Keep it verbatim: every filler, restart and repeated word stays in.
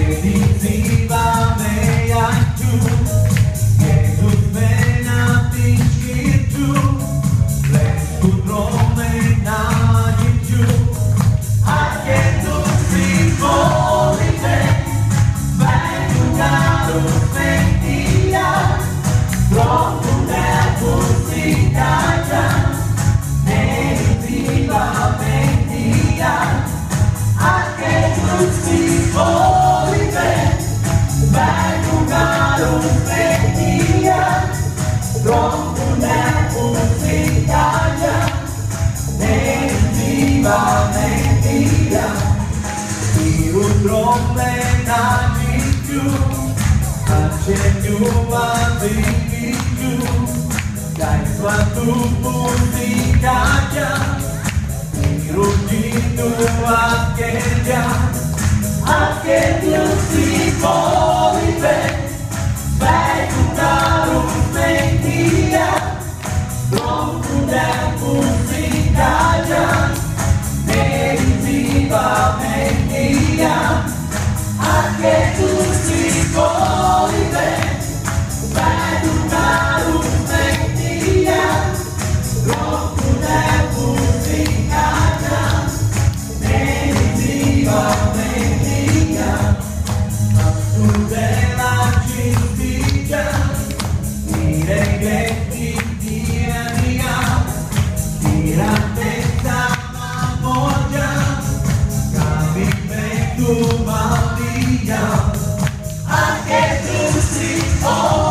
Meditívame aj tu, Jezus mena píšky tu, len skudrome nádiťu. A keď tu si molite, svaju káru svetía, trochu nebu si káťa, meditívame dia. A keď tu si molite, svaju káru svetía, trochu nebu si káťa, meditívame dia. I utrome nádiťu, a čeňu a vyniťu, daj svatú muzikáťa, i rodinu a keďa. A keď ju si molite, svaju káru svetía, trochu nebu si káťa, meditívame dia. A keď tu si molite, svaju káru svetía, trochu nebu si káťa, meditívame dia. A studela čistýča, mire gretí diania, tirate sama moja, kami metu maldia. A keď tu si